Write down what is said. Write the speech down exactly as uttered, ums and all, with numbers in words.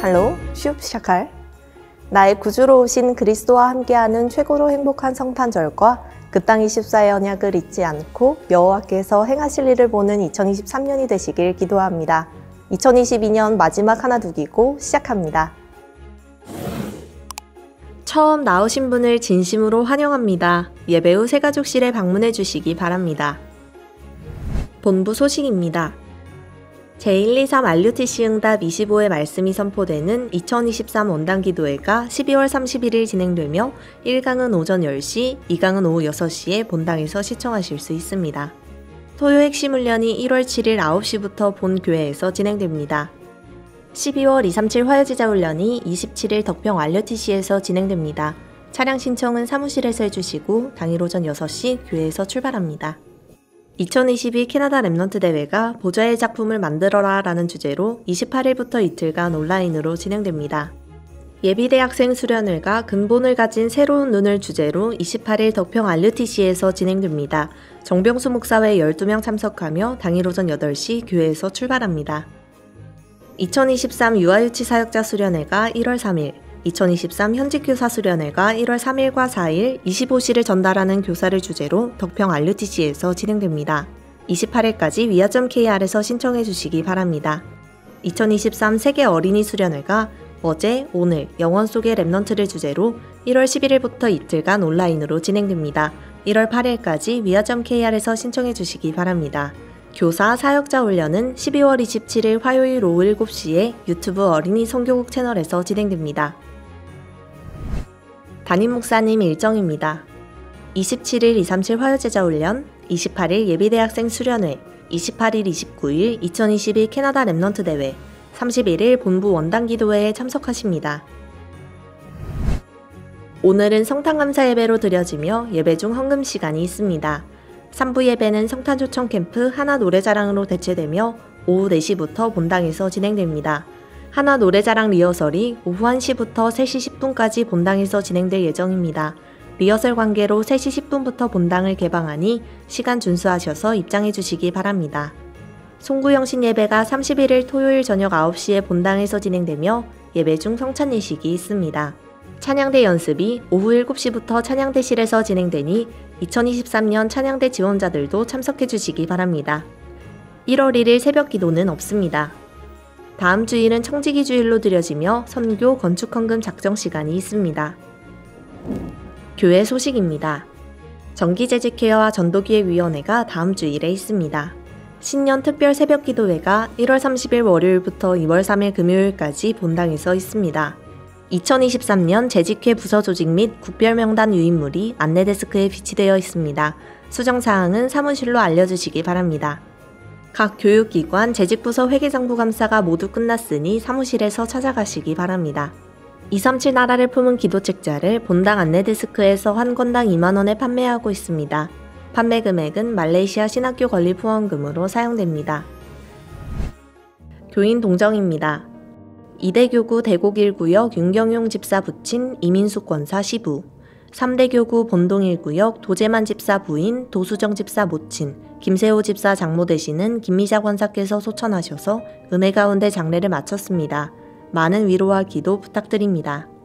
할로, 슈 시작할. 나의 구주로 오신 그리스도와 함께하는 최고로 행복한 성탄절과 그 땅 이십사 언약을 잊지 않고 여호와께서 행하실 일을 보는 이천이십삼 년이 되시길 기도합니다. 이천이십이 년 마지막 하나두기고 시작합니다. 처음 나오신 분을 진심으로 환영합니다. 예배 후 새가족실에 방문해 주시기 바랍니다. 본부 소식입니다. 제일이삼 알유티씨 응답 이십오 회 말씀이 선포되는 이천이십삼 원당기도회가 십이월 삼십일일 진행되며 일 강은 오전 열 시, 이 강은 오후 여섯 시에 본당에서 시청하실 수 있습니다. 토요 핵심 훈련이 일월 칠일 아홉 시부터 본 교회에서 진행됩니다. 십이월 이백삼십칠 화요제자 훈련이 이십칠일 덕평 알유티씨에서 진행됩니다. 차량 신청은 사무실에서 해주시고 당일 오전 여섯 시 교회에서 출발합니다. 이천이십이 캐나다 랩넌트 대회가 보좌의 작품을 만들어라 라는 주제로 이십팔일부터 이틀간 온라인으로 진행됩니다. 예비대학생 수련회가 근본을 가진 새로운 눈을 주제로 이십팔일 덕평 알유티씨에서 진행됩니다. 정병수 목사회 열두 명 참석하며 당일 오전 여덟 시 교회에서 출발합니다. 이천이십삼 유아유치 사역자 수련회가 일월 삼일, 이천이십삼 현직교사 수련회가 일월 삼일과 사일 이십오 시를 전달하는 교사를 주제로 덕평 알유티씨에서 진행됩니다. 이십팔일까지 위아점 케이알에서 신청해 주시기 바랍니다. 이천이십삼 세계 어린이 수련회가 어제, 오늘 영원 속의 랩넌트를 주제로 일월 십일일부터 이틀간 온라인으로 진행됩니다. 일월 팔일까지 위아점 케이알에서 신청해 주시기 바랍니다. 교사 사역자 훈련은 십이월 이십칠일 화요일 오후 일곱 시에 유튜브 어린이 선교국 채널에서 진행됩니다. 담임 목사님 일정입니다. 이십칠일 이백삼십칠 화요제자 훈련, 이십팔일 예비대학생 수련회, 이십팔일 이십구일 이천이십이 캐나다 랩넌트 대회, 삼십일일 본부 원당기도회에 참석하십니다. 오늘은 성탄감사 예배로 드려지며 예배 중 헌금 시간이 있습니다. 삼 부 예배는 성탄초청 캠프 하나 노래자랑으로 대체되며 오후 네 시부터 본당에서 진행됩니다. 하나 노래자랑 리허설이 오후 한 시부터 세 시 십 분까지 본당에서 진행될 예정입니다. 리허설 관계로 세 시 십 분부터 본당을 개방하니 시간 준수하셔서 입장해 주시기 바랍니다. 송구영신 예배가 삼십일일 토요일 저녁 아홉 시에 본당에서 진행되며 예배 중 성찬 예식이 있습니다. 찬양대 연습이 오후 일곱 시부터 찬양대실에서 진행되니 이천이십삼 년 찬양대 지원자들도 참석해 주시기 바랍니다. 일월 일일 새벽 기도는 없습니다. 다음 주일은 청지기 주일로 드려지며 선교 건축헌금 작정 시간이 있습니다. 교회 소식입니다. 정기재직케어와 전도기획위원회가 다음 주일에 있습니다. 신년 특별 새벽 기도회가 일월 삼십일 월요일부터 이월 삼일 금요일까지 본당에서 있습니다. 이천이십삼 년 재직회 부서 조직 및 국별명단 유인물이 안내데스크에 비치되어 있습니다. 수정사항은 사무실로 알려주시기 바랍니다. 각 교육기관 재직부서 회계장부감사가 모두 끝났으니 사무실에서 찾아가시기 바랍니다. 이백삼십칠 나라를 품은 기도책자를 본당 안내데스크에서 한 건당 이만 원에 판매하고 있습니다. 판매 금액은 말레이시아 신학교 건립 후원금으로 사용됩니다. 교인 동정입니다. 이대교구 대곡 일 구역 윤경용 집사 부친 이민숙 권사 시부, 삼대교구 본동 일 구역 도재만 집사 부인 도수정 집사 모친 김세호 집사 장모 되시는 김미자 권사께서 소천하셔서 은혜 가운데 장례를 마쳤습니다. 많은 위로와 기도 부탁드립니다.